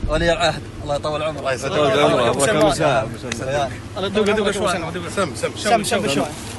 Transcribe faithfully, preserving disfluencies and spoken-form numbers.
ولي العهد الله يطول عمره. الله يطول عمره. الله يسلمك. الله يدوق دوق شوي. سم سم سم سم شوي.